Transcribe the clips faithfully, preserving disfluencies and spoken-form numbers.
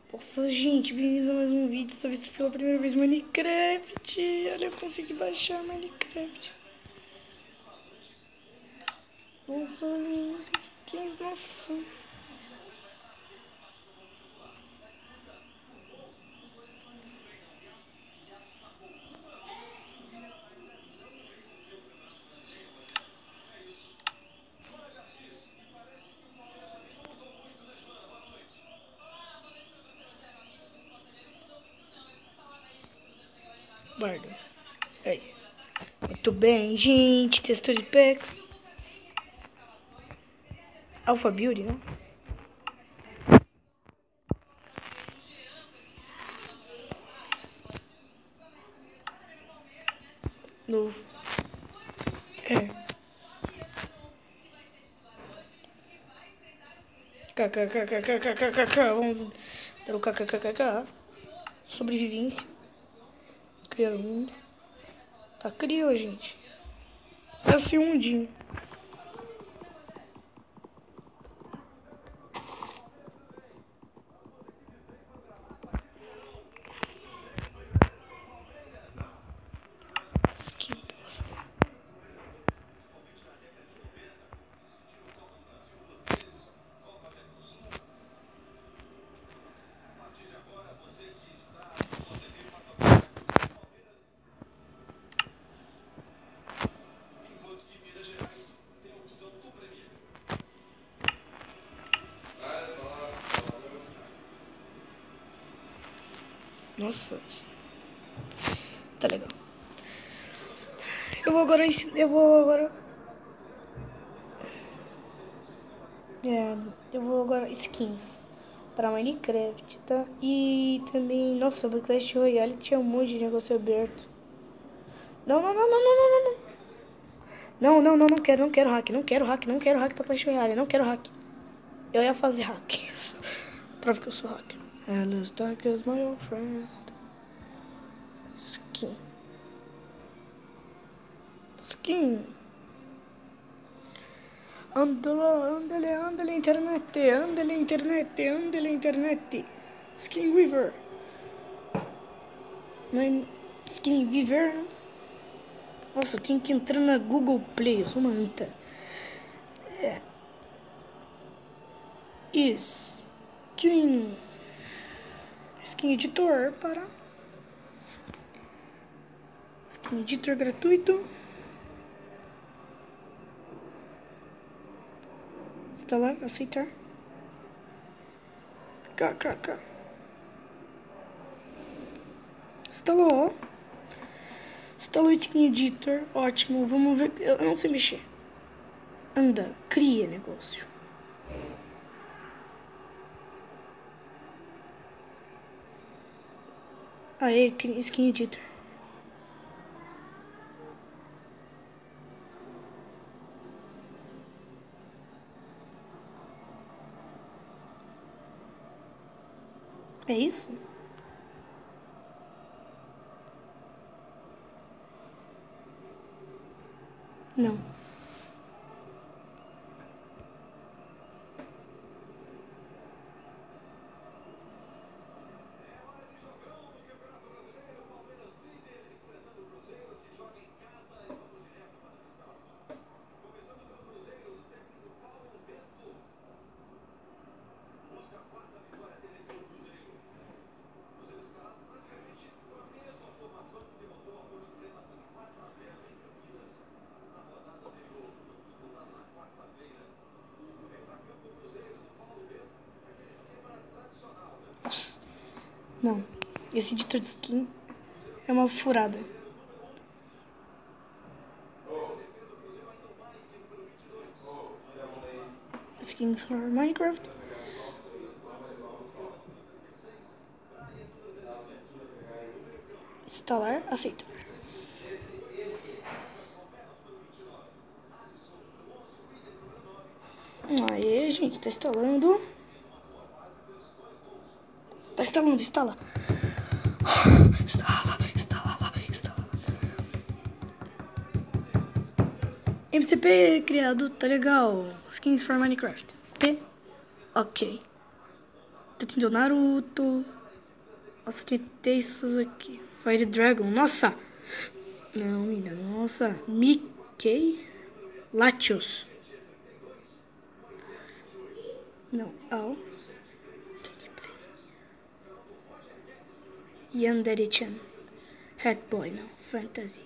Nossa, gente, bem-vindo a mais um vídeo. Dessa vez pela primeira vez Minecraft. Olha, eu consegui baixar Minecraft. Nossa, olha as skins, nossa. Bardo. Aí. Muito bem, gente. Textura de packs. Alpha Beauty, né? Novo. É. KKKKKKKK. Vamos dar o KKKKK. Sobrevivência. Criar um mundo. Tá, criou, gente. Esse é um mundinho. Que bosta. Nossa. Tá legal. Eu vou agora ensinar. Eu vou agora. É, eu vou agora skins para Minecraft, tá? E também, nossa, o Clash Royale tinha um monte de negócio aberto. Não, não, não, não, não, não, não. Não, não, não, não quero, não quero hack, não quero hack, não quero hack pra Clash Royale, não quero hack. Eu ia fazer hack. Prova que eu sou hack. And as dark as my old friend. Skin. Skin. Andala, andale, andale internet, andale internet, andale internet. Skin Weaver. Mas Skin Weaver. Nossa, eu tenho que entrar na Google Play, eu sou uma anta. É. Skin. Skin Editor, para. Skin Editor gratuito. Instalar, aceitar. Kkk. Instalou. Instalou o Skin Editor, ótimo. Vamos ver, eu não sei mexer. Anda, cria negócio. Aê, Skin Editor. É isso? Não. Não. Esse editor de skin é uma furada. Skins for Minecraft. Instalar, aceita. Aê, gente, tá instalando. Tá instalando, instala. Instala, instala, instala. M C P criado, tá legal. Skins for Minecraft. P? Ok. Tatendo Naruto. Nossa, tem textos aqui. Fire Dragon. Nossa. Não, menina. Nossa. Mickey. Latios. Não. Ao. Yandere-chan. Hatboy. Não. Fantasy.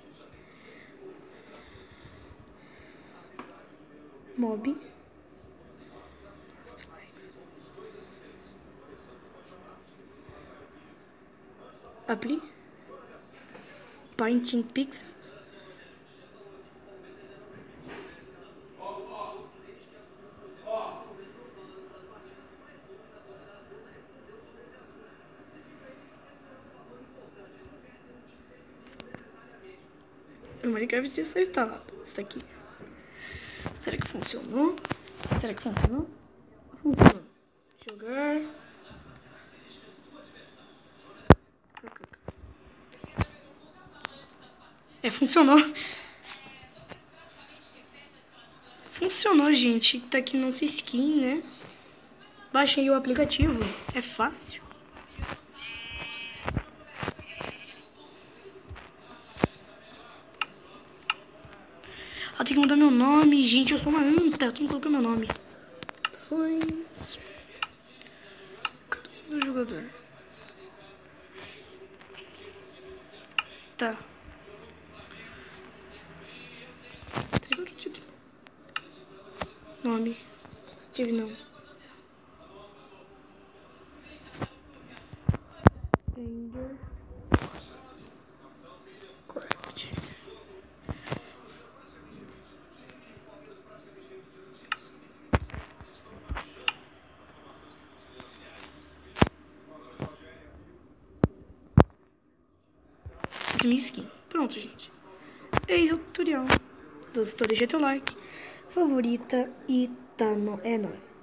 Mob. Apply. Painting Pixels. O Minecraft já está instalado. Isso aqui. Será que funcionou? Será que funcionou? Funcionou. Jogar. É, funcionou. Funcionou, gente. Tá aqui nossa skin, né? Baixei o aplicativo. É fácil. Ah, eu tenho que mudar meu nome. Gente, eu sou uma anta. Eu tenho que colocar meu nome. Opções. Cadê o jogador? Tá. Nome. Steve não. Ender. Craft. Fiz minha skin. Pronto, gente. Eis o tutorial. Dos tutores, jeito like. Favorita e tá no... É nóis.